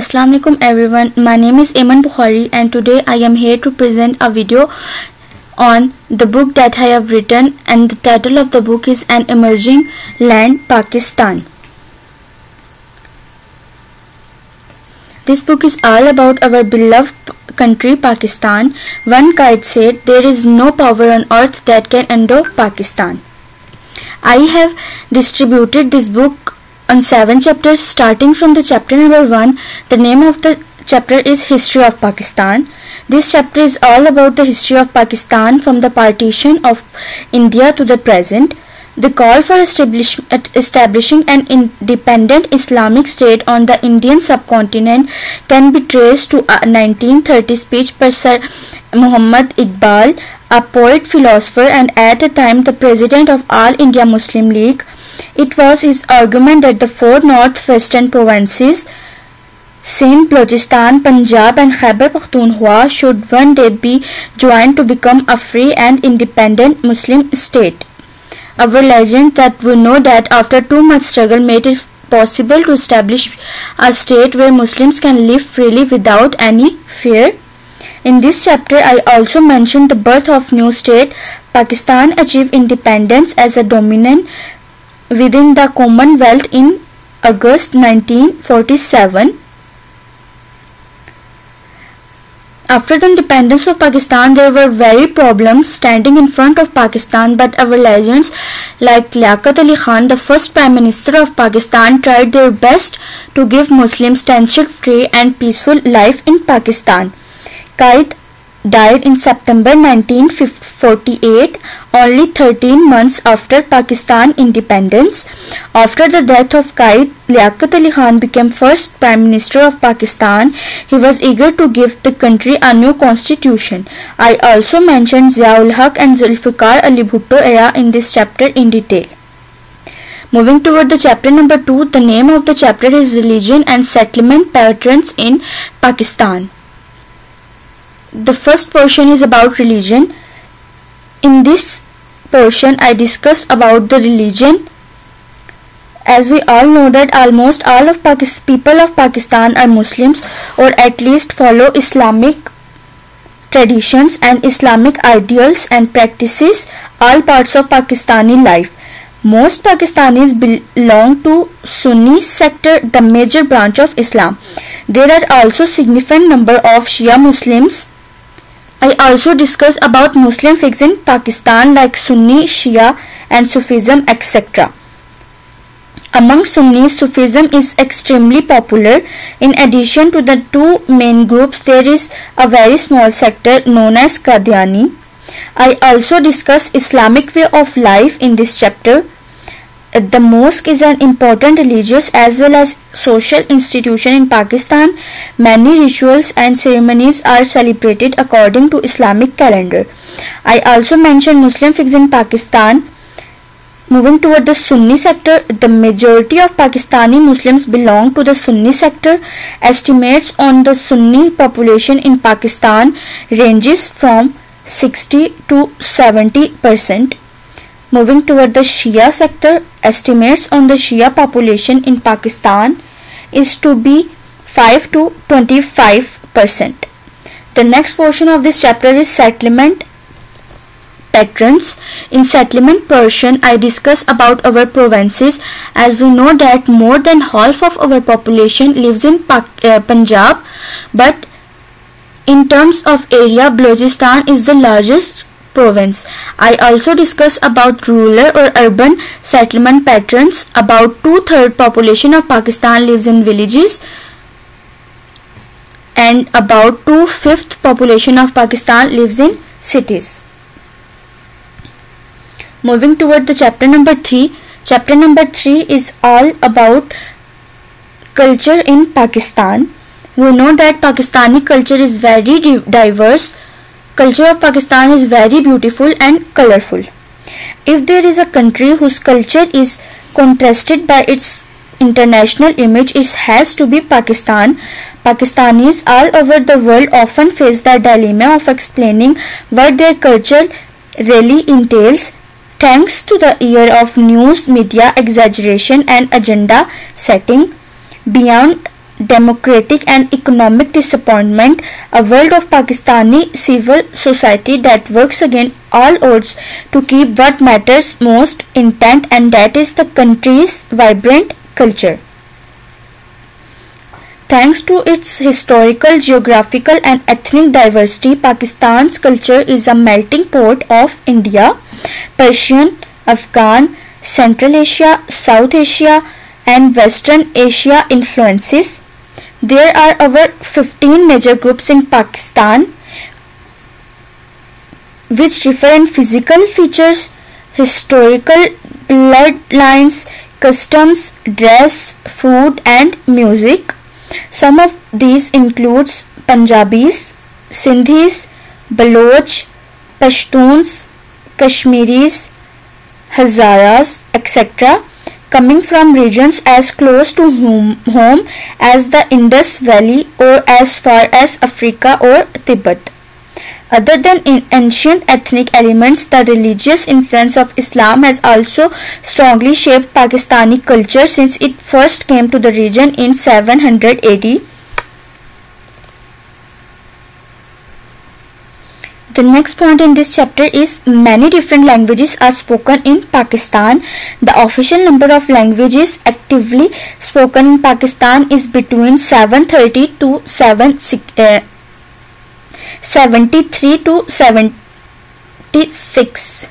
Assalamu alaikum everyone. My name is Ayman Bukhari and today I am here to present a video on the book that I have written, and the title of the book is An Emerging Land, Pakistan. This book is all about our beloved country Pakistan. One guide said, "There is no power on earth that can undo Pakistan." I have distributed this book on 7 chapters, starting from the chapter number 1. The name of the chapter is History of Pakistan. This chapter is all about the history of Pakistan from the partition of India to the present. The call for establishing an independent Islamic state on the Indian subcontinent can be traced to a 1930 speech by Sir Muhammad Iqbal, a poet, philosopher, and at the time the president of All India Muslim League. It was his argument that the 4 northwestern provinces, Sindh, Balochistan, Punjab, and Khyber Pakhtunkhwa, should one day be joined to become a free and independent Muslim state. Our legend that we know that after too much struggle made it possible to establish a state where Muslims can live freely without any fear. In this chapter, I also mentioned the birth of new state. Pakistan achieved independence as a dominant within the Commonwealth in August 1947. After the independence of Pakistan, there were very problems standing in front of Pakistan, but our legends like Liaquat Ali Khan, the first Prime Minister of Pakistan, tried their best to give Muslims tension-free and peaceful life in Pakistan. Qaid died in September 1948, only 13 months after Pakistan independence. After the death of Qaid, Liaquat Ali Khan became first Prime Minister of Pakistan. He was eager to give the country a new constitution. I also mentioned Ziaul Haq and Zulfikar Ali Bhutto era in this chapter in detail. Moving toward the chapter number 2, the name of the chapter is Religion and Settlement Patterns in Pakistan. The first portion is about religion. In this portion, I discussed about the religion. As we all know that almost all of people of Pakistan are Muslims, or at least follow Islamic traditions and Islamic ideals and practices all parts of Pakistani life. Most Pakistanis belong to Sunni sector, the major branch of Islam. There are also significant number of Shia Muslims. I also discuss about Muslim fiqh in Pakistan like Sunni, Shia, and Sufism, etc. Among Sunnis, Sufism is extremely popular. In addition to the 2 main groups, there is a very small sector known as Qadiani. I also discuss Islamic way of life in this chapter. The mosque is an important religious as well as social institution in Pakistan. Many rituals and ceremonies are celebrated according to Islamic calendar. I also mentioned Muslim fiqh in Pakistan. Moving toward the Sunni sector, the majority of Pakistani Muslims belong to the Sunni sector. Estimates on the Sunni population in Pakistan ranges from 60 to 70%. Moving toward the Shia sector, estimates on the Shia population in Pakistan is to be 5 to 25%. The next portion of this chapter is settlement patterns. In settlement portion, I discuss about our provinces. As we know that more than half of our population lives in Punjab, but in terms of area, Balochistan is the largest province. I also discuss about rural or urban settlement patterns. About 2/3 population of Pakistan lives in villages, and about 2/5 population of Pakistan lives in cities. Moving toward the chapter number 3. Chapter number 3 is all about culture in Pakistan. We know that Pakistani culture is very diverse. Culture of Pakistan is very beautiful and colorful. If there is a country whose culture is contrasted by its international image, it has to be Pakistan. Pakistanis all over the world often face the dilemma of explaining what their culture really entails. Thanks to the era of news media exaggeration and agenda setting, beyond democratic and economic disappointment, a world of Pakistani civil society that works against all odds to keep what matters most intact, and that is the country's vibrant culture. Thanks to its historical, geographical and ethnic diversity, Pakistan's culture is a melting pot of India, Persian, Afghan, Central Asia, South Asia and Western Asia influences. There are over 15 major groups in Pakistan which differ in physical features, historical bloodlines, customs, dress, food and music. Some of these includes Punjabis, Sindhis, Baloch, Pashtuns, Kashmiris, Hazaras, etc., coming from regions as close to home as the Indus Valley or as far as Africa or Tibet. Other than ancient ethnic elements, the religious influence of Islam has also strongly shaped Pakistani culture since it first came to the region in 700 AD. The next point in this chapter is many different languages are spoken in Pakistan. The official number of languages actively spoken in Pakistan is between 73 to 76.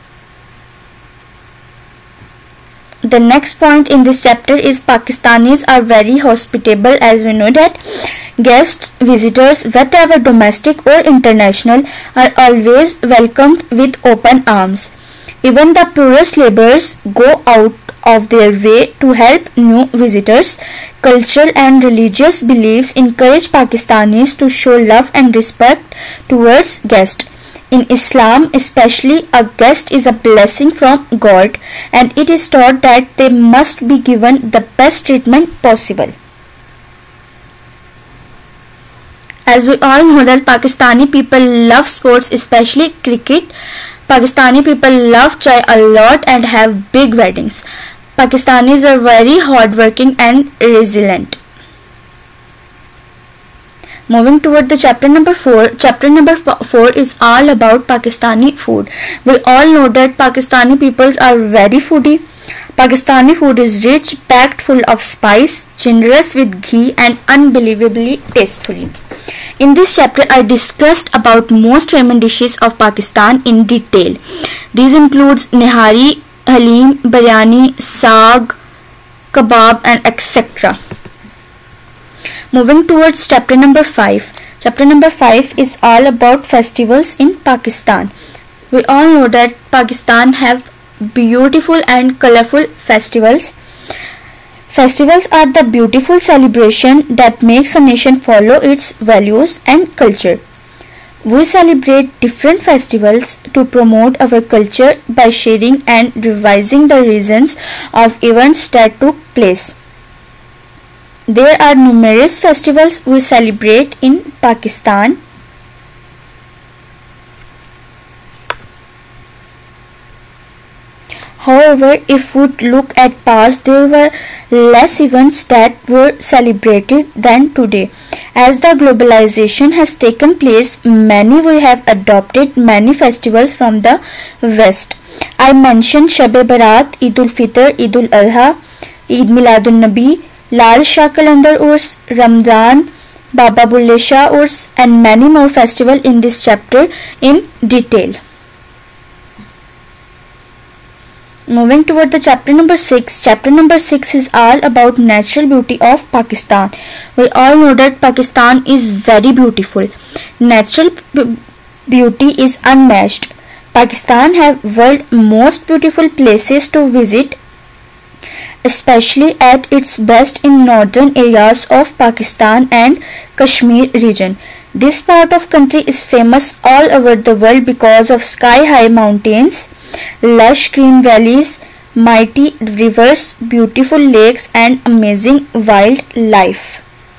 The next point in this chapter is Pakistanis are very hospitable. As we know that guests, visitors, whether domestic or international, are always welcomed with open arms. Even the poorest laborers go out of their way to help new visitors. Cultural and religious beliefs encourage Pakistanis to show love and respect towards guests. In Islam especially, a guest is a blessing from God, and it is taught that they must be given the best treatment possible. As we all know that Pakistani people love sports, especially cricket. Pakistani people love chai a lot and have big weddings. Pakistanis are very hardworking and resilient. Moving toward the chapter number 4. Chapter number 4 is all about Pakistani food. We all know that Pakistani peoples are very foodie. Pakistani food is rich, packed full of spice, generous with ghee and unbelievably tastefully. In this chapter, I discussed about most famous dishes of Pakistan in detail. These includes nihari, halim, biryani, saag, kebab and etc. Moving towards chapter number 5. Chapter number 5 is all about festivals in Pakistan. We all know that Pakistan have beautiful and colorful festivals. Festivals are the beautiful celebration that makes a nation follow its values and culture. We celebrate different festivals to promote our culture by sharing and revising the reasons of events that took place. There are numerous festivals we celebrate in Pakistan. However, if we look at past, there were less events that were celebrated than today. As the globalization has taken place, we have adopted many festivals from the West. I mentioned Shab-e-Barat, Eid-ul-Fitr, Eid-ul-Adha, Eid Miladun-Nabi, Lal Shah Qalandar Urs, Ramadan, Baba Bulle Shah Urs and many more festivals in this chapter in detail. Moving toward the chapter number 6. Chapter number 6 is all about natural beauty of Pakistan. We all know that Pakistan is very beautiful. Natural beauty is unmatched. Pakistan have world most beautiful places to visit, especially at its best in northern areas of Pakistan and Kashmir region. This part of country is famous all over the world because of sky-high mountains, lush green valleys, mighty rivers, beautiful lakes and amazing wildlife.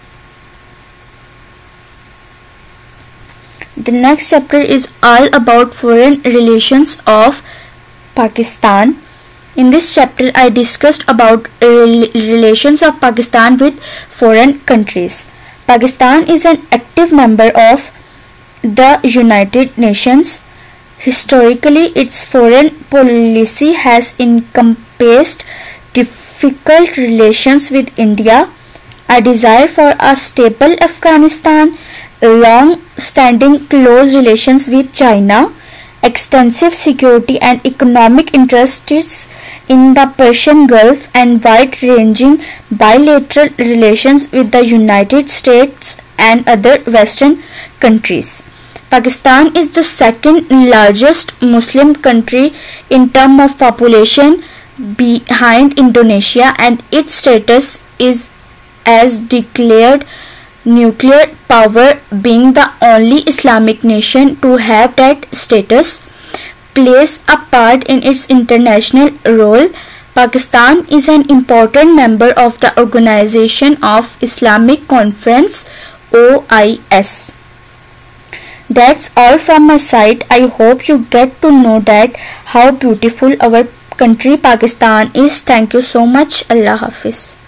The next chapter is all about foreign relations of Pakistan. In this chapter, I discussed about relations of Pakistan with foreign countries. Pakistan is an active member of the United Nations. Historically, its foreign policy has encompassed difficult relations with India, a desire for a stable Afghanistan, long-standing close relations with China, extensive security and economic interests in the Persian Gulf, and wide-ranging bilateral relations with the United States and other Western countries. Pakistan is the second largest Muslim country in terms of population behind Indonesia, and its status is as declared nuclear power, being the only Islamic nation to have that status, plays a part in its international role. Pakistan is an important member of the Organization of Islamic Conference, OIS. That's all from my side. I hope you get to know that how beautiful our country Pakistan is. Thank you so much. Allah Hafiz.